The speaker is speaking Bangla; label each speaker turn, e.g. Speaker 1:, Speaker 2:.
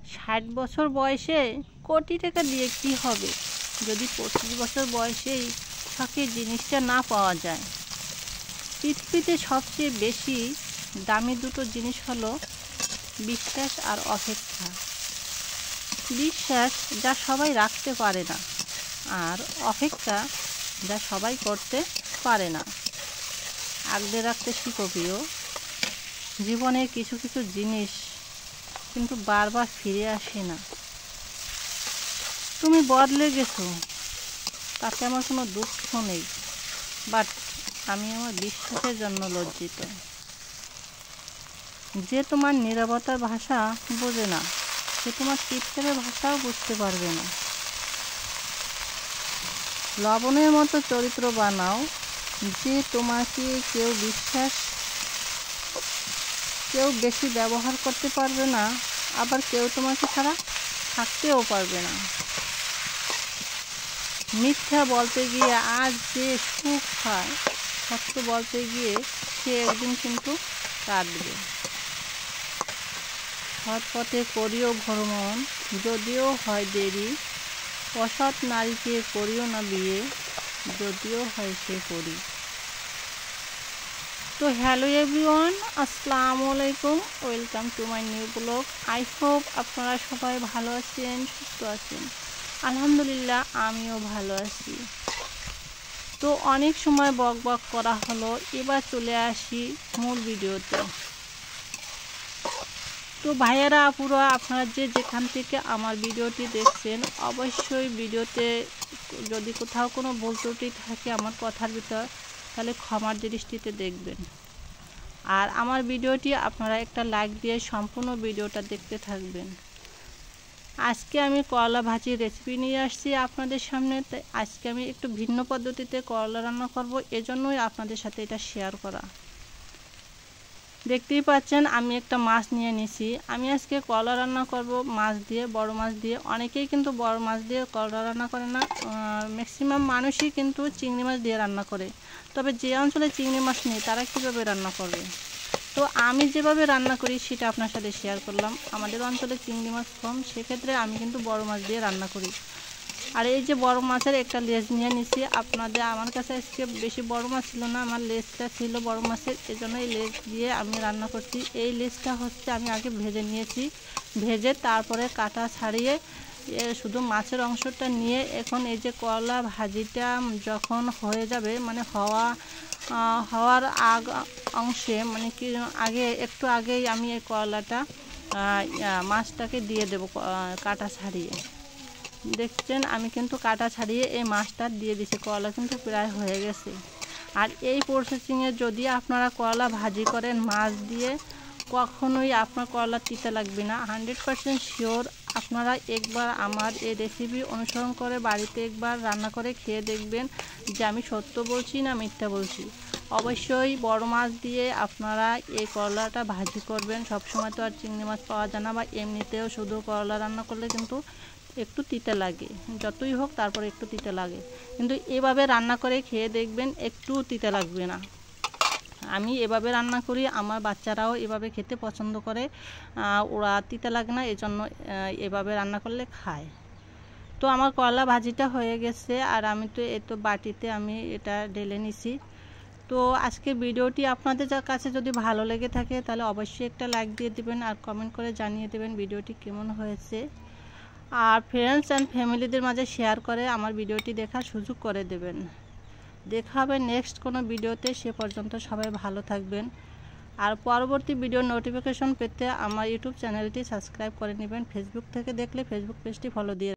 Speaker 1: 60 বছর বয়সে কোটি টাকা দিয়ে কি হবে যদি 25 বছর বয়সেই শখের জিনিসটা না পাওয়া যায়। পৃথিবীতে সবচেয়ে বেশি দামি দুটো জিনিস হলো বিশ্বাস আর অপেক্ষা। বিশ্বাস যা সবাই রাখতে পারে না, আর অপেক্ষা যা সবাই করতে পারে না। আগলে রাখতে শিখো প্রিয়। জীবনের কিছু কিছু জিনিস কিন্তু বারবার ফিরে আসে না। তুমি বদলে গেছো, তাতে আমার কোনো দুঃখ নেই, বাট আমি আমার বিশ্বাসের জন্য লজ্জিত। যে তোমার নীরবতার ভাষা বোঝে না, সে তোমার চিৎকারের ভাষাও বুঝতে পারবে না। লবণের মতো চরিত্র বানাও যে তোমাকে কেউ বেশি ব্যবহার করতে পারবে না, আবার কেউ তোমাকে ছাড়া থাকতেও পারবে না। মিথ্যা বলতে গিয়ে আজ যে সুখ হয়, সত্য বলতে গিয়ে সে একদিন কিন্তু কাঁদবে। সৎ পথে করিও ভ্রমণ, যদিও হয় দেরি। অসৎ নারীকে করিও না বিয়ে, যদিও হয় সে পরি। তো হ্যালো এভরিওয়ান, আসসালামু আলাইকুম, welcome to my new blog. I hope আপনারা সবাই ভালো আছেন, সুস্থ আছেন। আলহামদুলিল্লাহ আমিও ভালো আছি। তো অনেক সময় বক করা হলো, এবার চলে আসি মূল ভিডিওতে। তো ভাইয়েরা আপুরা, আপনারা যেখান থেকে আমার ভিডিওটি দেখছেন, অবশ্যই ভিডিওতে যদি কোথাও কোনো ভুল ত্রুটি থাকে আমার কথার ভিতর, তাহলে ক্ষমার দৃষ্টিতে দেখবেন। আর আমার ভিডিওটি আপনারা একটা লাইক দিয়ে সম্পূর্ণ ভিডিওটা দেখতে থাকবেন। আজকে আমি করলা ভাজির রেসিপি নিয়ে আসছি আপনাদের সামনে। তাই আজকে আমি একটু ভিন্ন পদ্ধতিতে করলা রান্না করব, এজন্যই আপনাদের সাথে এটা শেয়ার করা। দেখতেই পাচ্ছেন আমি একটা মাছ নিয়ে নিছি। আমি আজকে করলা রান্না করব মাছ দিয়ে, বড় মাছ দিয়ে। অনেকেই কিন্তু বড় মাছ দিয়ে করলা রান্না করে না, ম্যাক্সিমাম মানুষই কিন্তু চিংড়ি মাছ দিয়ে রান্না করে। তবে যে অঞ্চলে চিংড়ি মাছ নেই তারা কীভাবে রান্না করবে, তো আমি যেভাবে রান্না করি সেটা আপনার সাথে শেয়ার করলাম। আমাদের অঞ্চলে চিংড়ি মাছ কম, সেক্ষেত্রে আমি কিন্তু বড় মাছ দিয়ে রান্না করি। আর এই যে বড় মাছের একটা লেজ নিয়ে নিছি। আমার কাছে আজকে বেশি বড় মাছ ছিল না, আমার লেজটা ছিল বড় মাছের, এজন্য এই লেজ দিয়ে আমি রান্না করছি। এই লেজটা হচ্ছে আমি আগে ভেজে নিয়েছি, ভেজে তারপরে কাটা ছাড়িয়ে শুধু মাছের অংশটা নিয়ে এখন এই যে করলা ভাজিটা যখন হয়ে যাবে, মানে হওয়ার অংশে, মানে কি একটু আগেই আমি এই করলাটা মাছটাকে দিয়ে দেব কাটা ছাড়িয়ে। দেখছেন আমি কিন্তু কাটা ছাড়িয়ে এই মাছটা দিয়ে দিছি। করলা কিন্তু প্রায় হয়ে গেছে। আর এই প্রসেসিংয়ে যদি আপনারা করলা ভাজি করেন মাছ দিয়ে, কখনোই আপনার করলা তিতা লাগবে না। 100% শিওর। আপনারা একবার আমার এই রেসিপি অনুসরণ করে বাড়িতে একবার রান্না করে খেয়ে দেখবেন যে আমি সত্য বলছি না মিথ্যা বলছি। অবশ্যই বড় মাছ দিয়ে আপনারা এই করলাটা ভাজি করবেন। সবসময় তো আর চিংড়ি মাছ পাওয়া যায় না, বা এমনিতেও শুধু করলা রান্না করলে কিন্তু একটু তিতে লাগে, যতই হোক তারপরে একটু তিতে লাগে। কিন্তু এভাবে রান্না করে খেয়ে দেখবেন একটু তিতে লাগবে না। আমি এভাবে রান্না করি, আমার বাচ্চারাও এভাবে খেতে পছন্দ করে, ওরা তিতে লাগে না, এজন্য এভাবে রান্না করলে খায়। তো আমার করলা ভাজিটা হয়ে গেছে, আর আমি তো বাটিতে আমি এটা ঢেলে নিছি। তো আজকে ভিডিওটি আপনাদের কাছে যদি ভালো লেগে থাকে তাহলে অবশ্যই একটা লাইক দিয়ে দিবেন, আর কমেন্ট করে জানিয়ে দেবেন ভিডিওটি কেমন হয়েছে। আর ফ্রেন্ডস অ্যান্ড ফ্যামিলিদের মাঝে শেয়ার করে আমার ভিডিওটি দেখার সুযোগ করে দেবেন। দেখা হবে নেক্সট কোনো ভিডিওতে। সে পর্যন্ত সবাই ভালো থাকবেন। আর পরবর্তী ভিডিওর নোটিফিকেশন পেতে আমার ইউটিউব চ্যানেলটি সাবস্ক্রাইব করে নেবেন। ফেসবুক থেকে দেখলে ফেসবুক পেজটি ফলো দিয়ে